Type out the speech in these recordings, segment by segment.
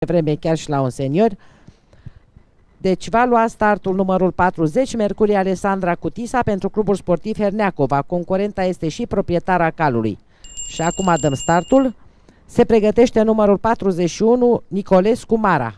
vreme chiar și la un senior. Deci va lua startul numărul 40, Mercurii Alessandra Cutisa, pentru Clubul Sportiv Herneacova. Concurenta este și proprietara calului. Și acum dăm startul. Se pregătește numărul 41, Nicolescu Mara.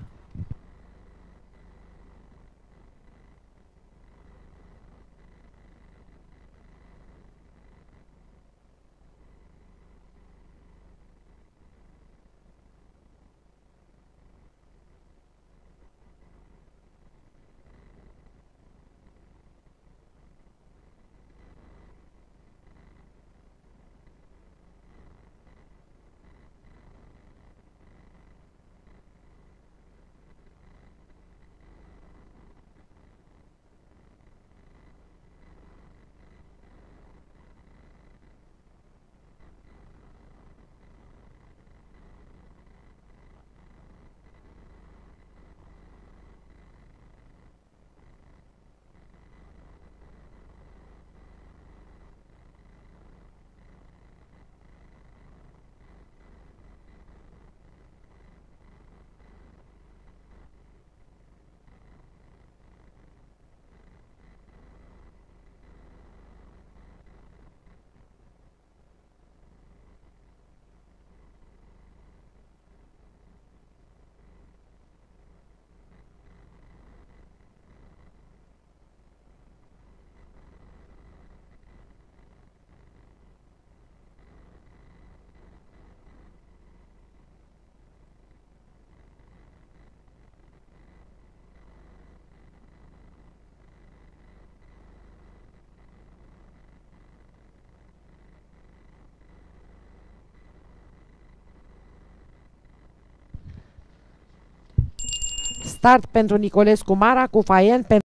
Start pentru Nicolescu Mara cu Faien pentru